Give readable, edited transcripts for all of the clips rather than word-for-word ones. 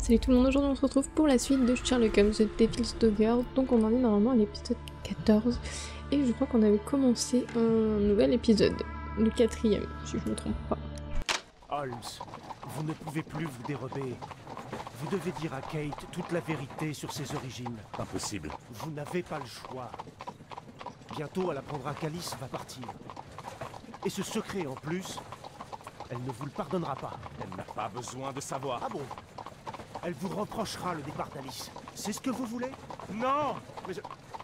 Salut tout le monde, aujourd'hui on se retrouve pour la suite de Sherlock Holmes The Devil's Daughter. Donc on en est normalement à l'épisode 14 et je crois qu'on avait commencé un nouvel épisode, le 4ème si je me trompe pas. Holmes, vous ne pouvez plus vous dérober. Vous devez dire à Kate toute la vérité sur ses origines. Impossible. Vous n'avez pas le choix. Bientôt elle apprendra qu'Alice va partir. Et ce secret en plus, elle ne vous le pardonnera pas. Elle n'a pas besoin de savoir. Ah bon? Elle vous reprochera le départ d'Alice. C'est ce que vous voulez? Non! Mais je...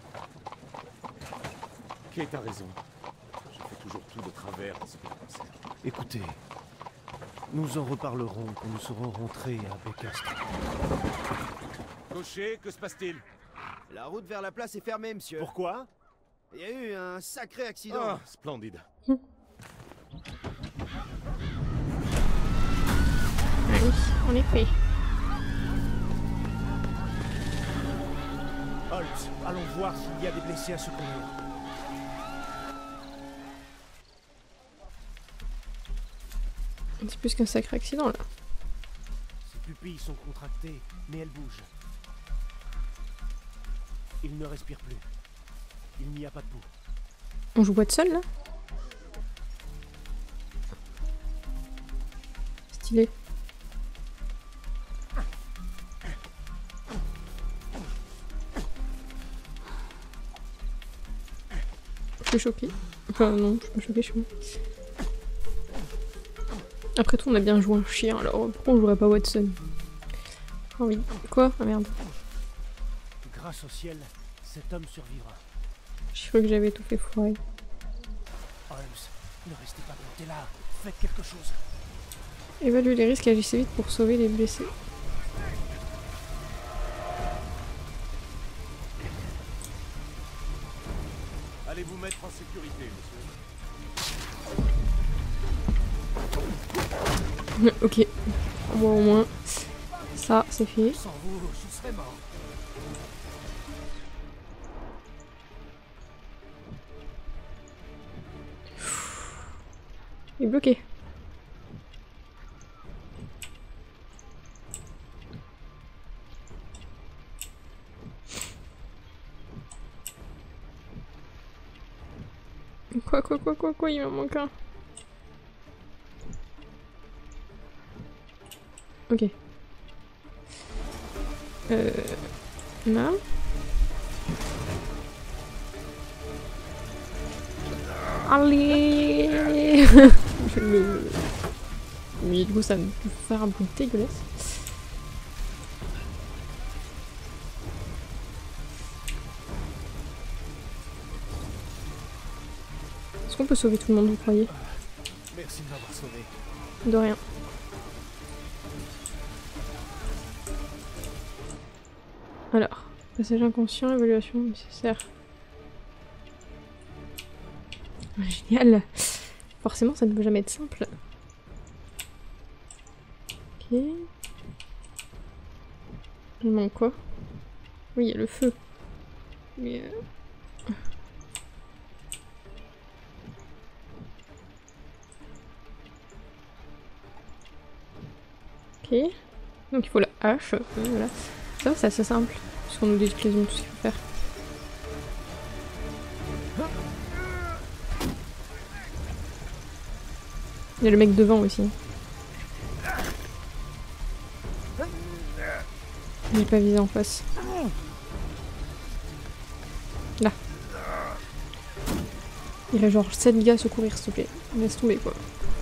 Kate a raison. Je fais toujours tout de travers en ce qui la concerne. Écoutez, nous en reparlerons quand nous serons rentrés à Baker Street. Cocher, que se passe-t-il? La route vers la place est fermée, monsieur. Pourquoi? Il y a eu un sacré accident. Ah, splendide. Oui, en effet. Holmes, allons voir s'il y a des blessés à secourir. C'est plus qu'un sacré accident là. Ses pupilles sont contractées, mais elles bougent. Il ne respire plus. Il n'y a pas de pouls. On joue Watson là? Stylé. Je suis choquée. Enfin non, je suis pas choquée, je suis... Après tout, on a bien joué un chien, alors pourquoi on jouerait pas Watson? Ah oui. Quoi? Ah merde. Grâce au ciel, cet homme survivra. Je crois que j'avais tout fait foirer. Holmes, ne restez pas planté là. Faites quelque chose. Évaluer les risques et agissez vite pour sauver les blessés. Allez vous mettre en sécurité, monsieur. Ok. Moi au moins. Ça, c'est fait. Sans vous, je serais mort. Il est bloqué. Quoi, il m'en manque un. Ok. Là. Allez. Mais du coup ça me fait faire un bruit dégueulasse. Est-ce qu'on peut sauver tout le monde, vous croyez? Merci de m'avoir sauvé. De rien. Alors, passage inconscient, évaluation nécessaire. Génial. Forcément, ça ne peut jamais être simple. Ok. Il manque quoi? Oui, il y a le feu. Mais ok. Donc il faut la hache. Voilà. Ça va, c'est assez simple. Puisqu'on nous dit quasiment tout ce qu'il faut faire. Il y a le mec devant aussi. J'ai pas visé en face. Là. Il y a genre 7 gars à secourir, s'il te plaît. Laisse tomber quoi.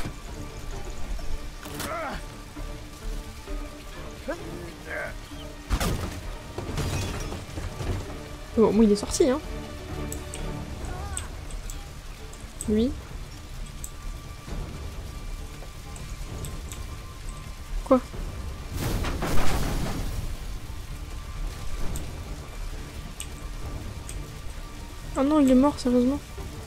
Bon, moi il est sorti, hein. Lui. Quoi? Oh non, il est mort, sérieusement.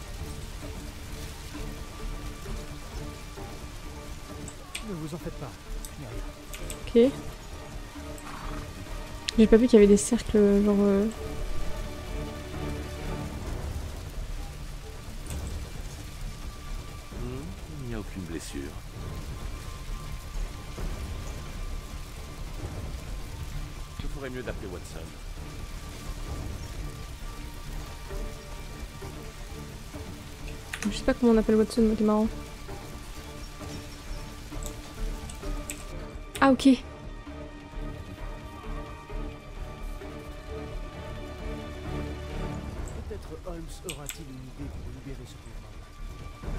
Ne vous en faites pas. Il n'y a rien. Ok. J'ai pas vu qu'il y avait des cercles, genre... Il n'y a aucune blessure. ferait mieux d'appeler Watson. Je sais pas comment on appelle Watson, mais c'est marrant. Ah ok. Peut-être Holmes aura-t-il une idée pour libérer ce pauvre homme.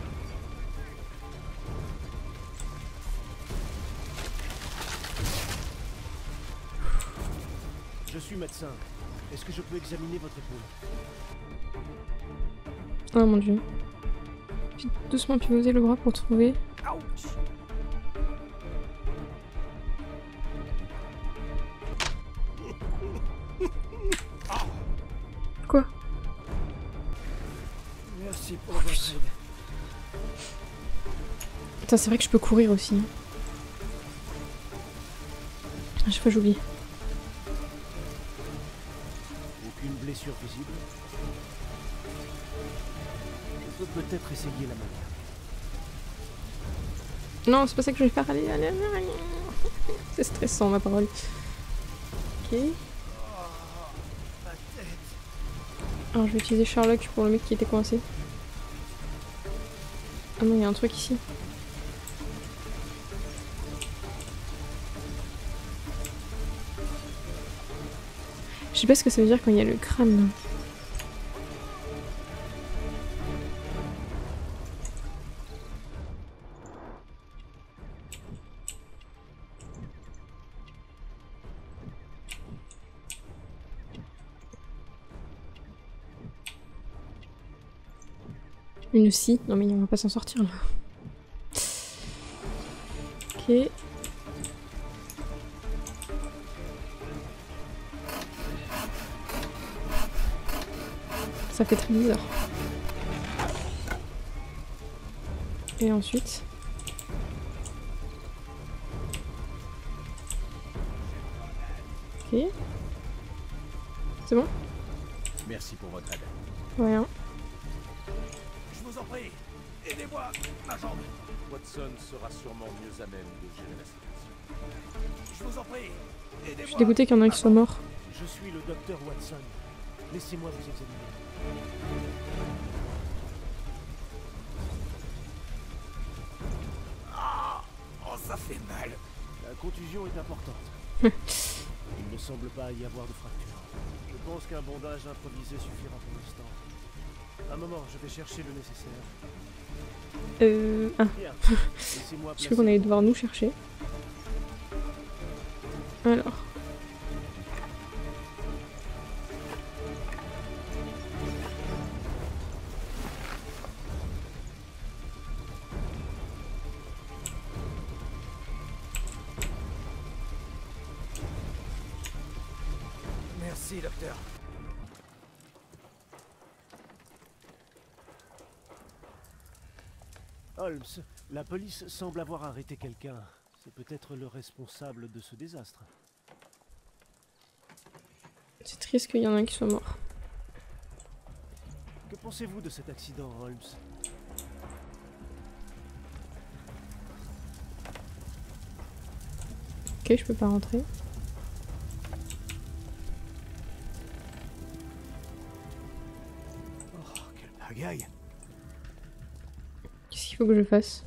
Je suis médecin. Est-ce que je peux examiner votre épaule? Oh mon dieu. J'ai doucement pivoté le bras pour trouver. Ouch! Quoi? Merci pour votre aide. Putain, c'est vrai que je peux courir aussi. À chaque fois j'oublie. Aucune blessure visible. Je peux peut-être essayer la manière. Non, c'est pas ça que je vais faire. Allez, allez, allez, allez. C'est stressant ma parole. Ok. Ma tête. Alors je vais utiliser Sherlock pour le mec qui était coincé. Ah non, il y a un truc ici. Je sais pas ce que ça veut dire quand il y a le crâne là. Une scie. Non mais on va pas s'en sortir là. Ok. Ça fait très bizarre. Et ensuite... Ok. C'est bon? Merci pour votre aide. Rien. Je vous en prie, aidez-moi, ma jambe. Watson sera sûrement mieux à même de gérer la situation. Je vous en prie, aidez-moi. Je suis dégoûtée qu'il y en a un qui soit mort. Je suis le docteur Watson. Laissez-moi vous examiner. Oh, ça fait mal. La contusion est importante. Il ne semble pas y avoir de fracture. Je pense qu'un bandage improvisé suffira pour l'instant. Un moment, je vais chercher le nécessaire. Ah. Bien. Laissez-moi Je crois qu'on allait devoir nous chercher. Alors. Merci, docteur. Holmes, la police semble avoir arrêté quelqu'un. C'est peut-être le responsable de ce désastre. C'est triste qu'il y en a un qui soit mort. Que pensez-vous de cet accident, Holmes? Ok, je peux pas rentrer. Oh, quelle pagaille! Qu'est-ce qu'il faut que je fasse?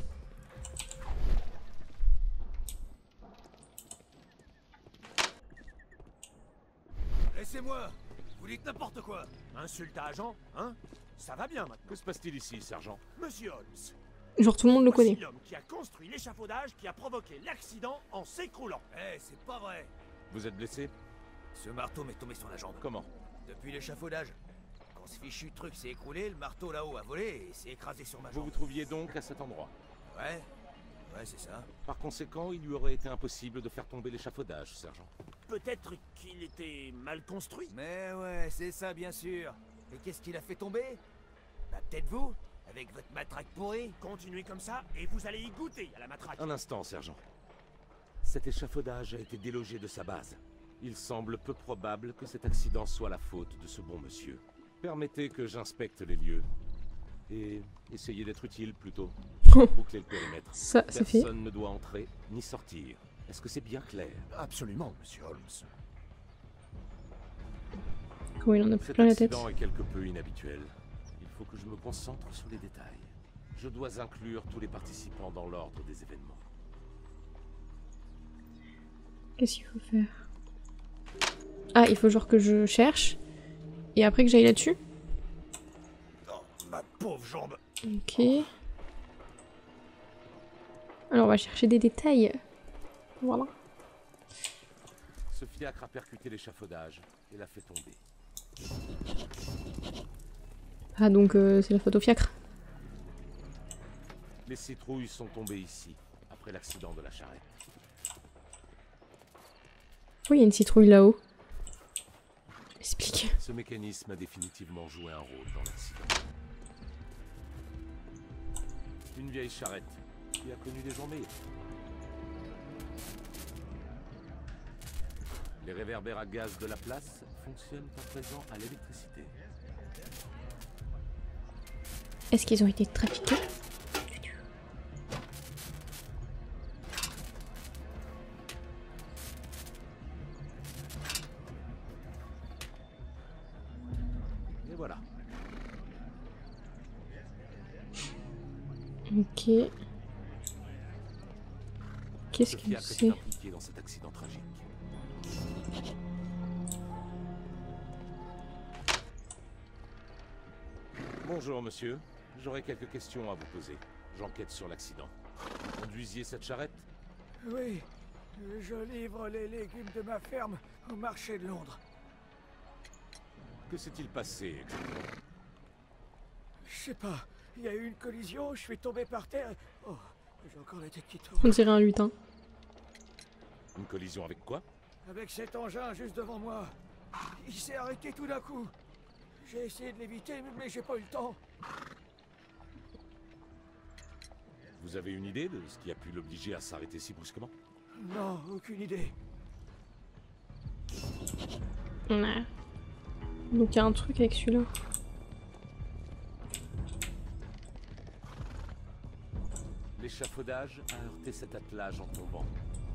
Laissez-moi. Vous dites n'importe quoi. Insulte à agent, hein? Ça va bien maintenant. Que se passe-t-il ici, sergent? Monsieur Holmes. Genre tout le monde le Voici connaît. l'homme qui a construit l'échafaudage qui a provoqué l'accident en s'écroulant. Eh, c'est pas vrai. Vous êtes blessé? Ce marteau m'est tombé sur la jambe. Comment? Depuis l'échafaudage. Quand ce fichu truc s'est écroulé, le marteau là-haut a volé et s'est écrasé sur ma Vous jambe. vous trouviez donc à cet endroit. Ouais, c'est ça. Par conséquent, il lui aurait été impossible de faire tomber l'échafaudage, sergent. Peut-être qu'il était mal construit. Mais ouais, c'est ça bien sûr. Et qu'est-ce qu'il a fait tomber? Bah peut-être vous, avec votre matraque pourrie. Continuez comme ça et vous allez y goûter à la matraque. Un instant, sergent. Cet échafaudage a été délogé de sa base. Il semble peu probable que cet accident soit la faute de ce bon monsieur. Permettez que j'inspecte les lieux. Et essayez d'être utile plutôt. Bouclez le périmètre. Ça, c'est fait. Personne ne doit entrer ni sortir. Est-ce que c'est bien clair? Absolument, monsieur Holmes. Oui, il en a Cet plein la tête. accident est quelque peu inhabituel. Il faut que je me concentre sur les détails. Je dois inclure tous les participants dans l'ordre des événements. Qu'est-ce qu'il faut faire? Ah, il faut genre que je cherche. Et après que j'aille là-dessus? Oh, ma pauvre jambe. Ok. Alors on va chercher des détails. Voilà. Ce fiacre a percuté l'échafaudage et l'a fait tomber. Ah donc c'est la photo fiacre. Les citrouilles sont tombées ici, après l'accident de la charrette. Oui, il y a une citrouille là-haut. Explique. Ce mécanisme a définitivement joué un rôle dans l'accident. Une vieille charrette qui a connu des jours meilleurs. Les réverbères à gaz de la place fonctionnent à présent à l'électricité. Est-ce qu'ils ont été trafiqués? Et voilà. Ok. Qu'est-ce Ce que fiacre c'est? est impliqué dans cet accident tragique. Bonjour monsieur, j'aurais quelques questions à vous poser. J'enquête sur l'accident. Vous conduisiez cette charrette? Oui, je livre les légumes de ma ferme au marché de Londres. Que s'est-il passé exactement? Je sais pas, il y a eu une collision, je suis tombé par terre et... Oh, j'ai encore la tête qui tourne. On dirait un lutin. Une collision avec quoi? Avec cet engin juste devant moi. Il s'est arrêté tout d'un coup. J'ai essayé de l'éviter, mais j'ai pas eu le temps. Vous avez une idée de ce qui a pu l'obliger à s'arrêter si brusquement? Non, aucune idée. Ouais. Donc il y a un truc avec celui-là. L'échafaudage a heurté cet attelage en tombant.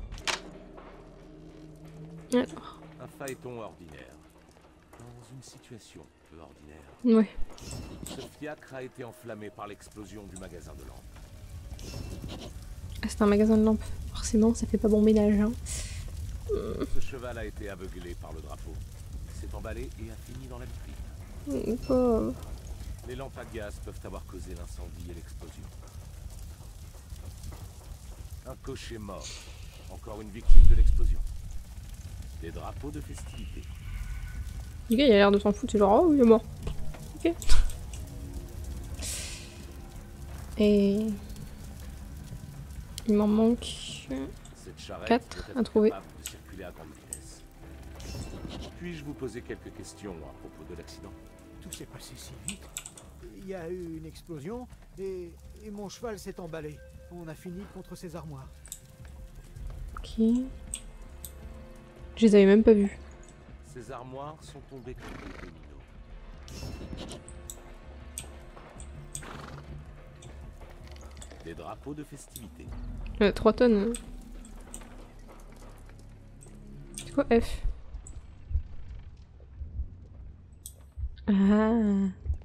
Alors. Un phaéton ordinaire. Dans une situation peu ordinaire. Ouais. Ce fiacre a été enflammé par l'explosion du magasin de lampes. Ah, c'est un magasin de lampes. Forcément, ça fait pas bon ménage, hein. Ce cheval a été aveuglé par le drapeau. Il s'est emballé et a fini dans la vitrine. Pauvre. Les lampes à gaz peuvent avoir causé l'incendie et l'explosion. Un cocher mort. Encore une victime de l'explosion. Des drapeaux de festivité. Le gars, il a l'air de s'en foutre. C'est genre, oh, il est mort. Ok. Et... il m'en manque... Cette charrette 4 doit être à trouver. capable de circuler à grande vitesse. Puis-je vous poser quelques questions à propos de l'accident? Tout s'est passé si vite. Il y a eu une explosion et mon cheval s'est emballé. On a fini contre ses armoires. Ok. Je les avais même pas vus. Ces armoires sont tombées comme des dominos. Des drapeaux de festivité. 3 tonnes. C'est quoi F? Ah.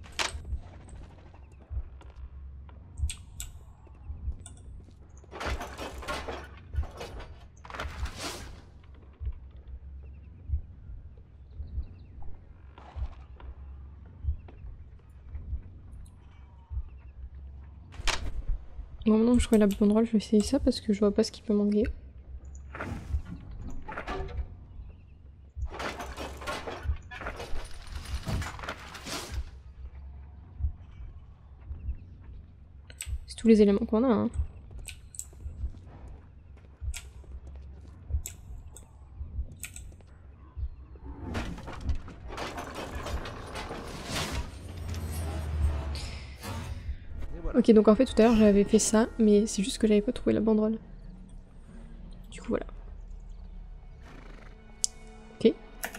Bon, maintenant que je trouvais la banderole, je vais essayer ça parce que je vois pas ce qui peut manquer. C'est tous les éléments qu'on a, hein. Ok, donc en fait tout à l'heure j'avais fait ça, mais c'est juste que j'avais pas trouvé la banderole. Du coup voilà. Ok.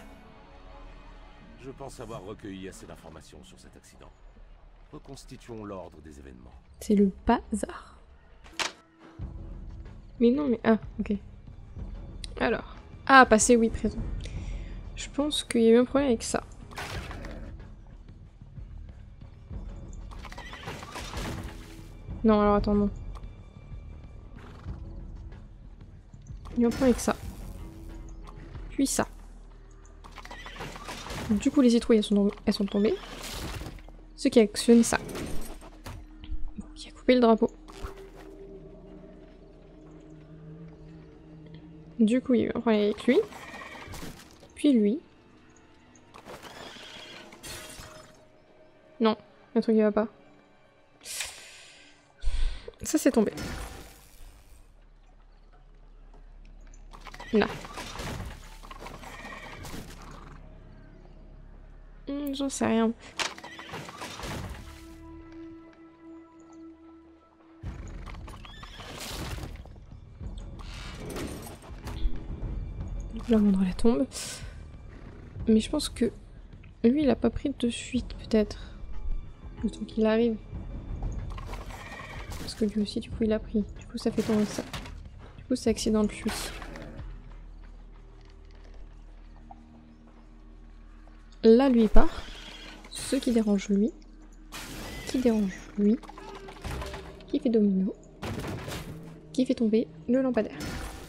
Je pense avoir recueilli assez d'informations sur cet accident. Reconstituons l'ordre des événements. C'est le bazar. Mais non, mais... Ah, ok. Alors. Ah, passé, oui, présent. Je pense qu'il y a eu un problème avec ça. Non, alors attends, non. Et on prend avec ça. Puis ça. Du coup, les citrouilles, elles sont tombées. Ce qui actionne ça. Qui a coupé le drapeau. Du coup, il va prendre avec lui. Puis lui. Non, le truc il va pas. Ça c'est tombé. Là. J'en sais rien. La moindre la tombe. Mais je pense que lui il a pas pris de suite peut-être. Le temps qu'il arrive. Parce que lui aussi du coup il a pris. Du coup ça fait tomber ça. Du coup c'est accidente lui. Là lui il part. Ce qui dérange lui. Qui dérange lui. Qui fait domino. Qui fait tomber le lampadaire.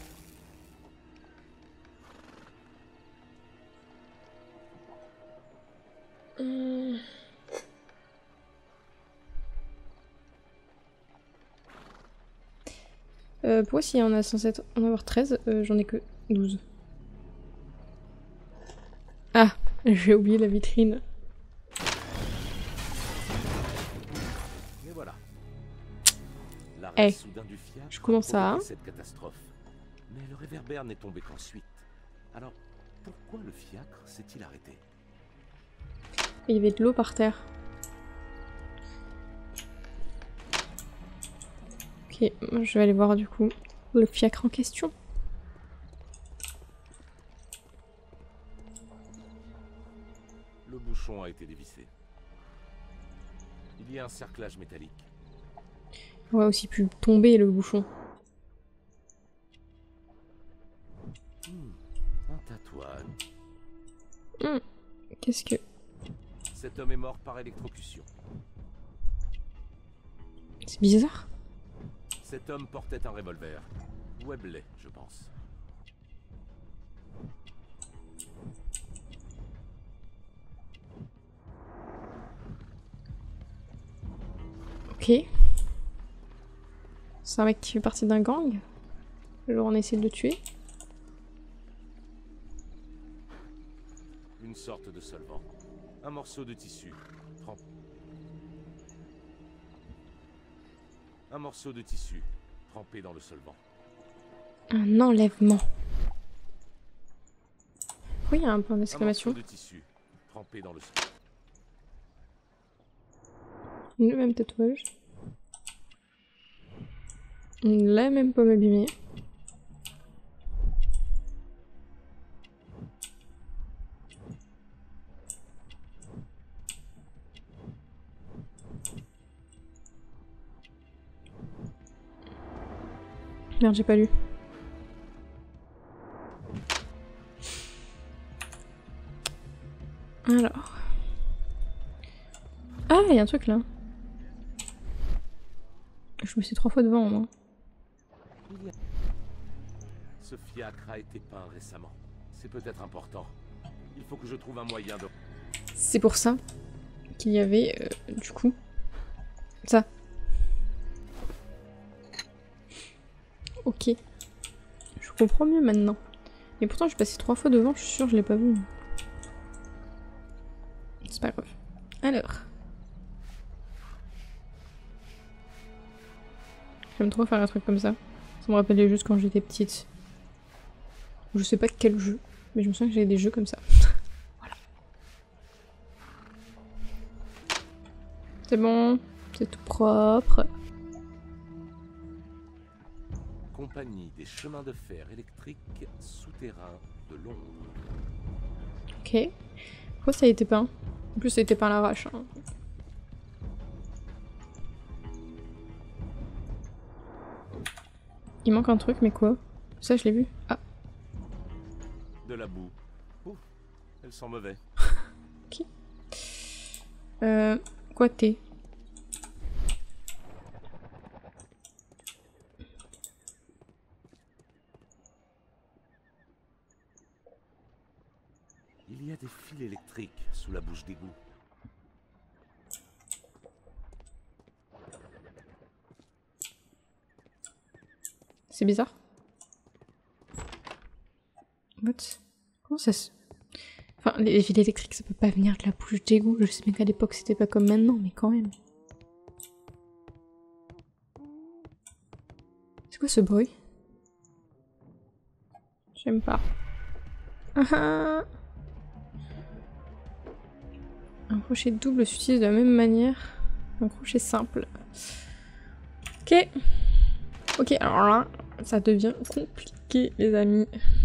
Pourquoi s'il y en a censé en avoir 13, j'en ai que 12. Ah, j'ai oublié la vitrine. Et voilà. Eh, soudain du fiacre je commence à... cette catastrophe. Mais le réverbère n'est tombé qu'ensuite. Alors, pourquoi le fiacre s'est-il arrêté? Il y avait de l'eau par terre. Ok, moi je vais aller voir du coup le fiacre en question. Le bouchon a été dévissé. Il y a un cerclage métallique. Il aurait aussi pu tomber le bouchon. Un tatouage. Qu'est-ce que... Cet homme est mort par électrocution. C'est bizarre. Cet homme portait un revolver. Webley, je pense. Ok. C'est un mec qui fait partie d'un gang. Alors on essaie de le tuer. Une sorte de solvant. Un morceau de tissu. Un morceau de tissu trempé dans le solvant. Un enlèvement. Pourquoi il y a un point d'exclamation? Un morceau de tissu trempé dans le solvant. Le même tatouage. La même pomme abîmée. Merde, j'ai pas lu. Alors. Ah, il y a un truc là. Je me suis 3 fois devant moi. Ce fiacre a été peint récemment. C'est peut-être important. Il faut que je trouve un moyen de... C'est pour ça qu'il y avait, du coup, ça. Ok. Je comprends mieux maintenant. Mais pourtant, je suis passé 3 fois devant, je suis sûre que je l'ai pas vu. C'est pas grave. Alors. J'aime trop faire un truc comme ça. Ça me rappelle juste quand j'étais petite. Je sais pas quel jeu, mais je me souviens que j'avais des jeux comme ça. Voilà. C'est bon, c'est tout propre. Compagnie des chemins de fer électriques souterrains de Londres. Ok. Pourquoi ça a été peint? En plus, ça a été peint à l'arrache. Hein. Il manque un truc, mais quoi? Ça, je l'ai vu. Ah. De la boue. Ouf, elle sent mauvais. Ok. Quoi, thé? Il y a des fils électriques sous la bouche d'égout. C'est bizarre. What? Comment ça se... Enfin, les fils électriques, ça peut pas venir de la bouche d'égout. Je sais bien qu'à l'époque, c'était pas comme maintenant, mais quand même. C'est quoi ce bruit? J'aime pas. Ah ah. Un crochet double s'utilise de la même manière. Un crochet simple. Ok. Ok, alors là, ça devient compliqué, les amis.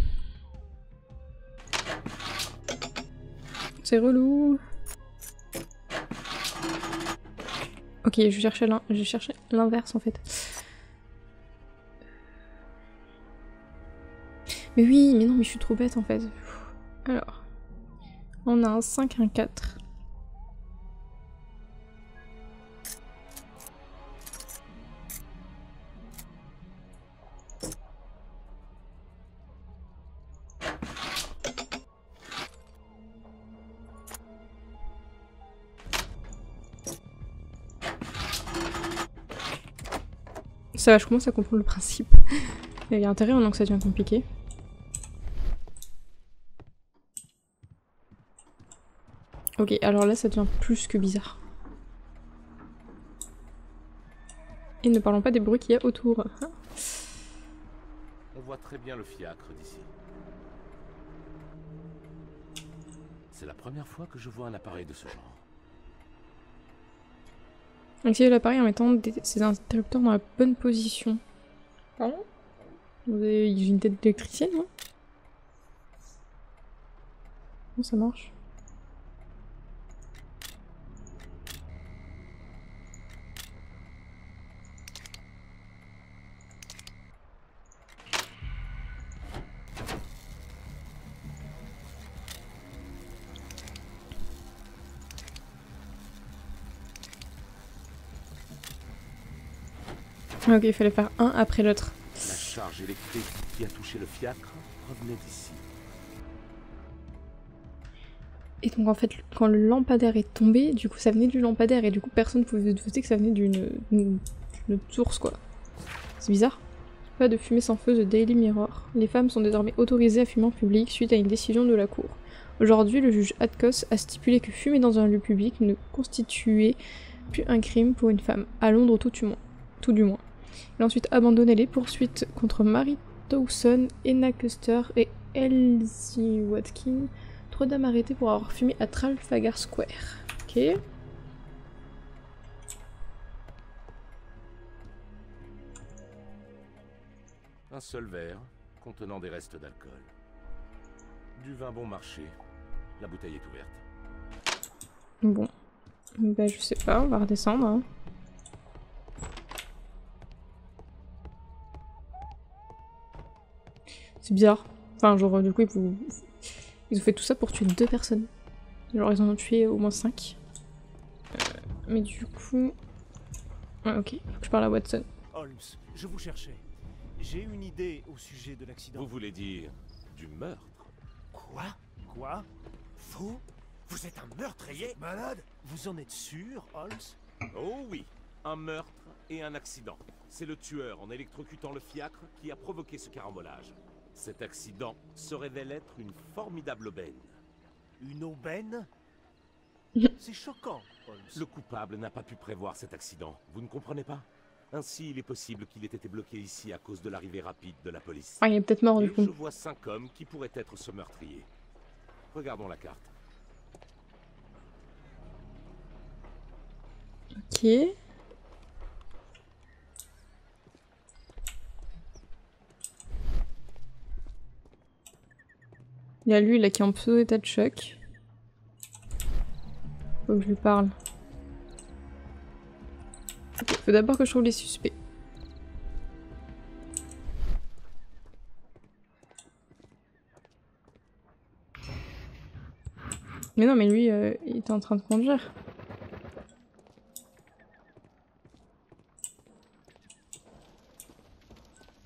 C'est relou. Ok, je cherchais l'inverse en fait. Mais oui, mais non, mais je suis trop bête en fait. Alors, on a un 5, un 4. Ça va, je commence à comprendre le principe. Il y a intérêt maintenant que ça devient compliqué. Ok, alors là ça devient plus que bizarre. Et ne parlons pas des bruits qu'il y a autour. On voit très bien le fiacre d'ici. C'est la première fois que je vois un appareil de ce genre. Activez l'appareil en mettant ces interrupteurs dans la bonne position. Pardon? Vous avez une tête d'électricienne, non? Comment ça marche? Ok, il fallait faire un après l'autre. La charge électrique qui a touché le fiacre provenait d'ici. Et donc en fait, quand le lampadaire est tombé, du coup ça venait du lampadaire et du coup personne ne pouvait douter que ça venait d'une source quoi. C'est bizarre. Pas de fumée sans feu, The Daily Mirror. Les femmes sont désormais autorisées à fumer en public suite à une décision de la cour. Aujourd'hui, le juge Atkos a stipulé que fumer dans un lieu public ne constituait plus un crime pour une femme, à Londres tout du moins. Il a ensuite abandonné les poursuites contre Mary Dawson, Enna Custer et Elsie Watkin, 3 dames arrêtées pour avoir fumé à Trafalgar Square. Ok. Un seul verre contenant des restes d'alcool. Du vin bon marché. La bouteille est ouverte. Bon. Bah je sais pas, on va redescendre. Hein. C'est bizarre. Enfin, genre, du coup, ils ont fait tout ça pour tuer 2 personnes. Genre, ils en ont tué au moins 5. Mais du coup... Ouais, ok, faut que je parle à Watson. Holmes, je vous cherchais. J'ai une idée au sujet de l'accident. Vous voulez dire du meurtre? Quoi? Quoi? Vous? Vous êtes un meurtrier? Malade? Vous en êtes sûr, Holmes? Oh oui, un meurtre et un accident. C'est le tueur, en électrocutant le fiacre, qui a provoqué ce carambolage. Cet accident se révèle être une formidable aubaine. Une aubaine? C'est choquant, Holmes. Le coupable n'a pas pu prévoir cet accident, vous ne comprenez pas? Ainsi, il est possible qu'il ait été bloqué ici à cause de l'arrivée rapide de la police. Ah, il est peut-être mort Et du coup. je vois 5 hommes qui pourraient être ce meurtrier. Regardons la carte. Ok. Il y a lui là qui est en pseudo état de choc. Faut que je lui parle. Ok, faut d'abord que je trouve les suspects. Mais non, mais lui, il était en train de conduire.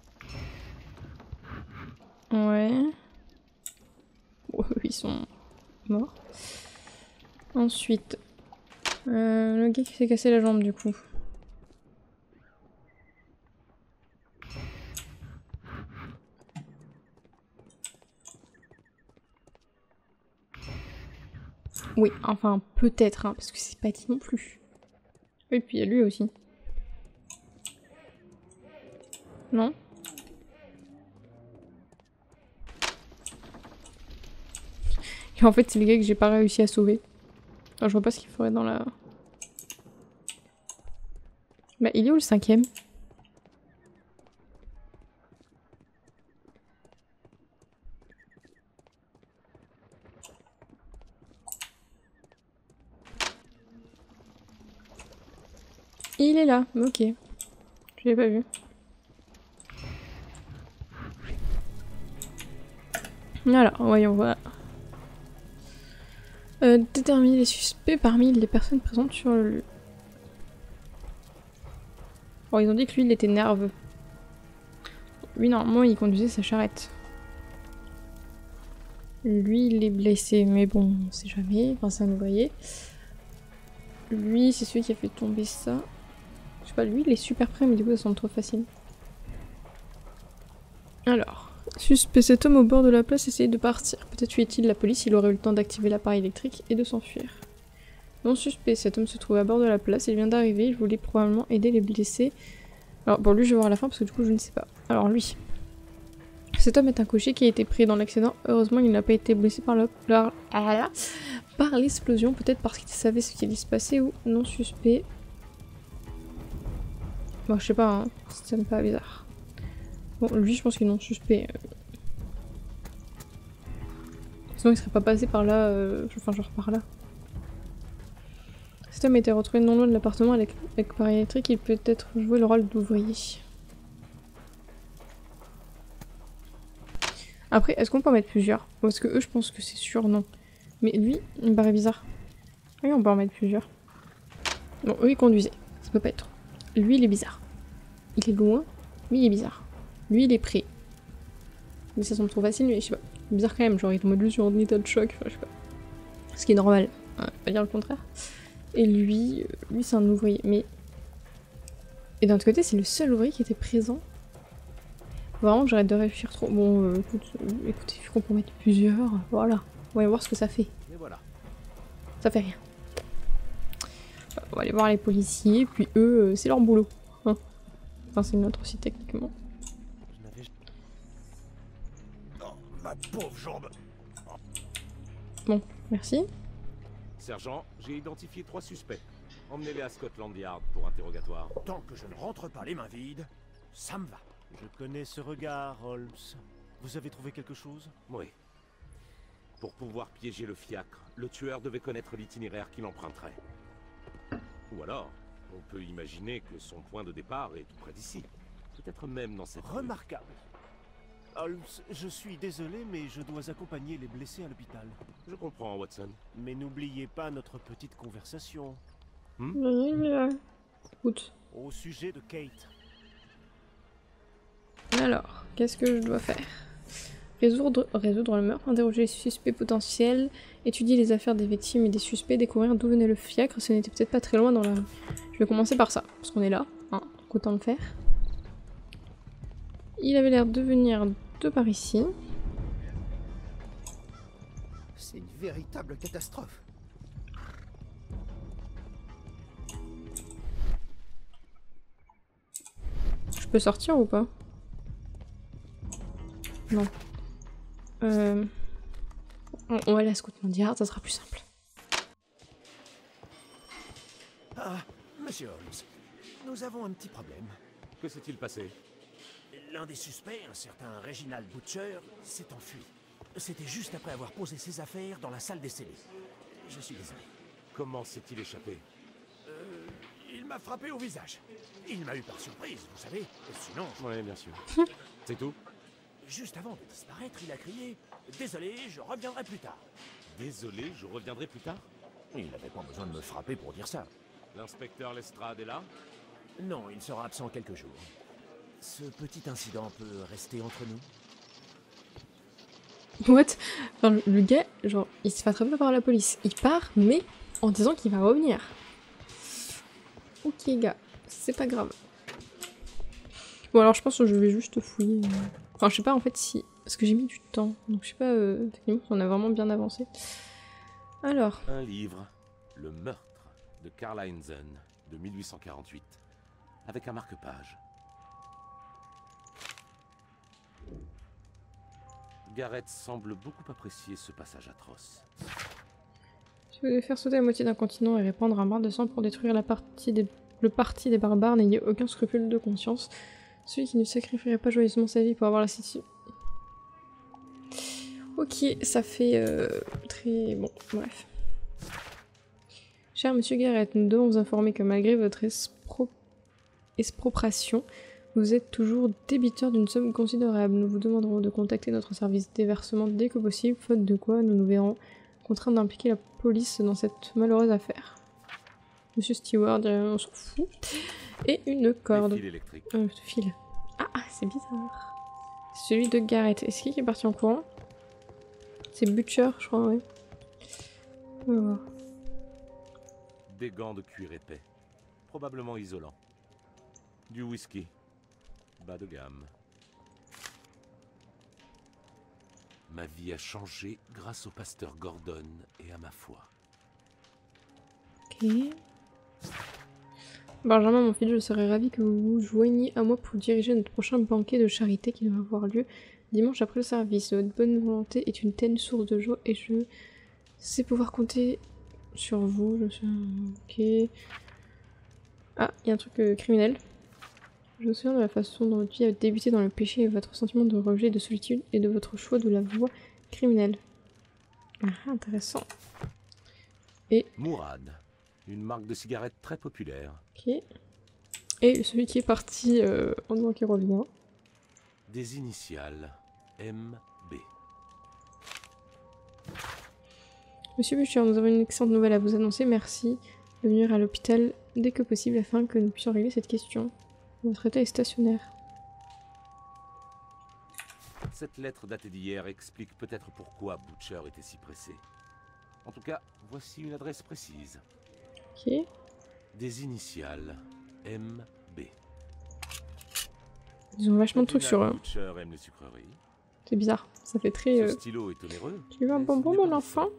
Ouais. Oh, ils sont mort. Ensuite, le gars qui s'est cassé la jambe du coup. Oui, enfin peut-être, hein, parce que c'est pas dit non plus. Oui, puis il y a lui aussi. Non? Et en fait, c'est le gars que j'ai pas réussi à sauver. Alors, je vois pas ce qu'il faudrait dans la... Bah, il est où le 5e? Il est là, ok. Je l'ai pas vu. Alors, voyons voir. Déterminer les suspects parmi les personnes présentes sur le lieu. Bon, ils ont dit que lui, il était nerveux. Lui, normalement, il conduisait sa charrette. Lui, il est blessé, mais bon, on sait jamais. Enfin, c'est un ouvrier. Lui, c'est celui qui a fait tomber ça. Je sais pas, lui, il est super prêt, mais du coup, ça semble trop facile. Alors... Suspect, cet homme au bord de la place essayait de partir. Peut-être fuyait-il la police, il aurait eu le temps d'activer l'appareil électrique et de s'enfuir. Non suspect, cet homme se trouvait à bord de la place, il vient d'arriver, il voulait probablement aider les blessés. Alors pour lui je vais voir à la fin parce que du coup je ne sais pas. Alors lui. Cet homme est un cocher qui a été pris dans l'accident, heureusement il n'a pas été blessé par l'explosion, peut-être parce qu'il savait ce qui allait se passer ou non suspect. Bon je sais pas, hein. Ça me paraît bizarre. Bon, lui, je pense qu'il est non suspect. Sinon, il serait pas passé par là, enfin, genre par là. Cet homme a été retrouvé non loin de l'appartement avec appareil électrique, il peut être jouer le rôle d'ouvrier. Après, est-ce qu'on peut en mettre plusieurs? Parce que eux, je pense que c'est sûr, non. Mais lui, il me paraît bizarre. Oui, on peut en mettre plusieurs. Bon, eux, ils conduisaient. Ça peut pas être. Lui, il est bizarre. Il est loin. Lui, il est bizarre. Lui, il est prêt. Mais ça semble trop facile, mais je sais pas. Bizarre quand même, genre il est en mode sur un état de choc, enfin, je sais pas. Ce qui est normal, hein, pas dire le contraire. Et lui, c'est un ouvrier, mais... Et d'un autre côté, c'est le seul ouvrier qui était présent. Vraiment, j'arrête de réfléchir trop. Bon, écoutez, vu qu'on peut en mettre plusieurs, voilà. On va voir ce que ça fait. Et voilà. Ça fait rien. On va aller voir les policiers, puis eux, c'est leur boulot. Hein. Enfin, c'est le nôtre aussi, techniquement. Ma pauvre jambe. Bon, merci. Sergent, j'ai identifié 3 suspects. Emmenez-les à Scotland Yard pour interrogatoire. Tant que je ne rentre pas les mains vides, ça me va. Je connais ce regard, Holmes. Vous avez trouvé quelque chose? Oui. Pour pouvoir piéger le fiacre, le tueur devait connaître l'itinéraire qu'il emprunterait. Ou alors, on peut imaginer que son point de départ est tout près d'ici. Peut-être même dans cette... Remarquable. Holmes, je suis désolé, mais je dois accompagner les blessés à l'hôpital. Je comprends, Watson. Mais n'oubliez pas notre petite conversation. Écoute. Au sujet de Kate. Alors, qu'est-ce que je dois faire? Résoudre le meurtre, interroger les suspects potentiels, étudier les affaires des victimes et des suspects, découvrir d'où venait le fiacre, ce n'était peut-être pas très loin dans la... Je vais commencer par ça, parce qu'on est là, hein, donc autant le faire. Il avait l'air de venir de par ici. C'est une véritable catastrophe. Je peux sortir ou pas? Non. On va aller à Scotland Yard, ça sera plus simple. Ah, monsieur Holmes, nous avons un petit problème. Que s'est-il passé? L'un des suspects, un certain Reginald Butcher, s'est enfui. C'était juste après avoir posé ses affaires dans la salle des scellés. Je suis désolé. Comment s'est-il échappé? Il m'a frappé au visage. Il m'a eu par surprise, vous savez. Sinon... Oui, bien sûr. C'est tout? Juste avant de disparaître, il a crié « Désolé, je reviendrai plus tard ». Désolé, je reviendrai plus tard? Il n'avait pas besoin de me frapper pour dire ça. L'inspecteur Lestrade est là? Non, il sera absent quelques jours. Ce petit incident peut rester entre nous? What? Enfin, le gars, genre, il se fait attraper par la police. Il part, mais en disant qu'il va revenir. Ok, gars, c'est pas grave. Bon, alors je pense que je vais juste fouiller. Enfin, je sais pas en fait si. Parce que j'ai mis du temps. Donc je sais pas, techniquement, si on a vraiment bien avancé. Alors. Un livre, Le meurtre de Karl Heinzen, de 1848, avec un marque-page. Garrett semble beaucoup apprécier ce passage atroce. Si vous devez faire sauter la moitié d'un continent et répandre un bar de sang pour détruire le parti des barbares, n'ayez aucun scrupule de conscience. Celui qui ne sacrifierait pas joyeusement sa vie pour avoir la cité. Ok, ça fait très... Bon, bref. Cher monsieur Garrett, nous devons vous informer que malgré votre expropriation, vous êtes toujours débiteur d'une somme considérable. Nous vous demanderons de contacter notre service de déversement dès que possible, faute de quoi nous nous verrons contraints d'impliquer la police dans cette malheureuse affaire. Monsieur Stewart, on s'en fout. Et une corde. Fil électrique. Fil. Ah, c'est bizarre. Celui de Garrett. Est-ce qu'il est parti en courant? C'est Butcher, je crois, ouais. On va voir. Des gants de cuir épais, probablement isolants. Du whisky, bas de gamme. Ma vie a changé grâce au pasteur Gordon et à ma foi. Ok. Benjamin, mon fils, je serais ravi que vous vous joigniez à moi pour diriger notre prochain banquet de charité qui va avoir lieu dimanche après le service. Votre bonne volonté est une telle source de joie et je sais pouvoir compter sur vous. Je suis... Ok. Ah, il y a un truc criminel. Je me souviens de la façon dont votre vie a débuté dans le péché et votre sentiment de rejet et de solitude et de votre choix de la voie criminelle. Ah, intéressant. Et... Mourad, une marque de cigarettes très populaire. Ok. Et celui qui est parti en disant qu'il revient. Des initiales MB. Monsieur Butcher, nous avons une excellente nouvelle à vous annoncer. Merci de venir à l'hôpital dès que possible afin que nous puissions régler cette question. Votre état est stationnaire. Cette lettre datée d'hier explique peut-être pourquoi Butcher était si pressé. En tout cas, voici une adresse précise. Ok. Des initiales MB. Ils ont vachement de trucs sur eux. Butcher aime les sucreries. C'est bizarre. Ça fait très... Ce stylo est onéreux. Tu veux un bonbon, mon enfant?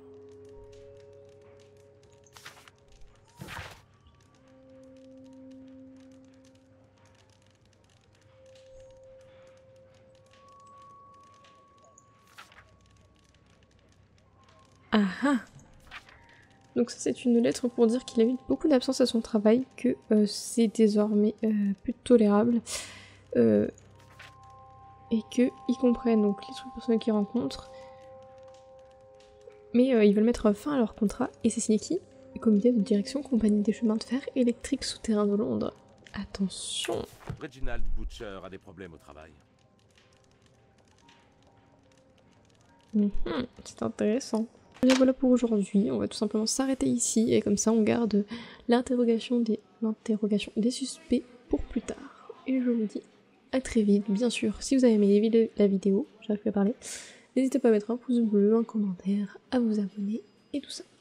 Ah ah. Donc ça c'est une lettre pour dire qu'il a eu beaucoup d'absence à son travail, que c'est désormais plus tolérable et qu'ils comprennent donc les trucs personnels qu'ils rencontrent, mais ils veulent mettre fin à leur contrat. Et c'est signé qui? Le comité de direction compagnie des chemins de fer électriques souterrains de Londres. Attention. Reginald Butcher a des problèmes au travail. C'est intéressant. Et voilà pour aujourd'hui, on va tout simplement s'arrêter ici et comme ça on garde l'interrogation des suspects pour plus tard. Et je vous dis à très vite, bien sûr, si vous avez aimé la vidéo, j'arrive pas à parler, n'hésitez pas à mettre un pouce bleu, un commentaire, à vous abonner et tout ça.